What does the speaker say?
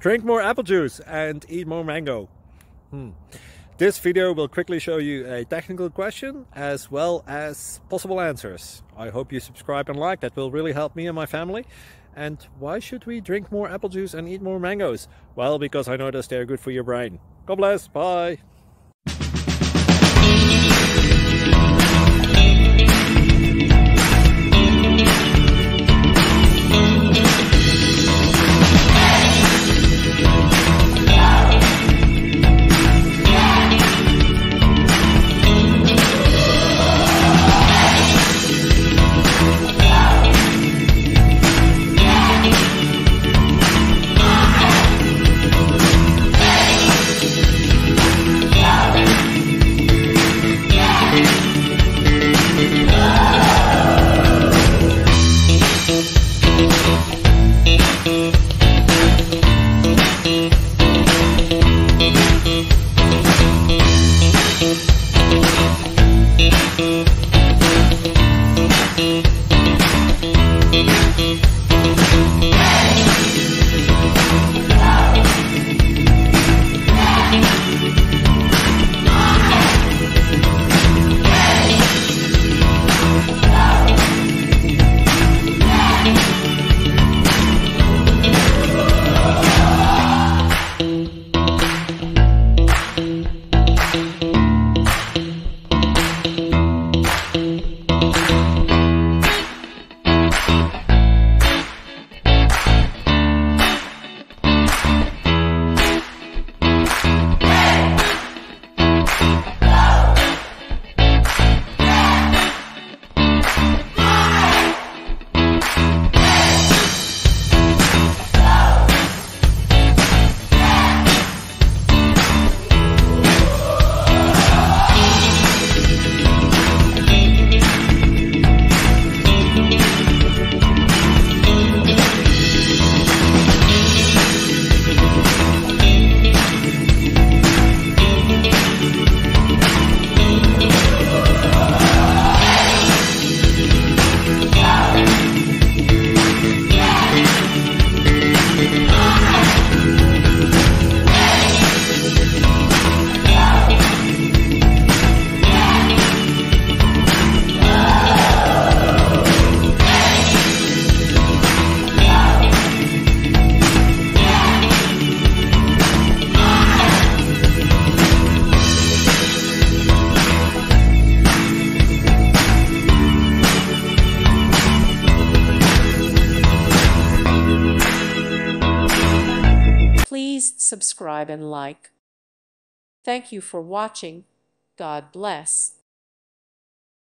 Drink more apple juice and eat more mango. This video will quickly show you a technical question as well as possible answers. I hope you subscribe and like, that will really help me and my family. And why should we drink more apple juice and eat more mangoes? Well, because I noticed they're good for your brain. God bless, bye! Please subscribe and like. Thank you for watching. God bless.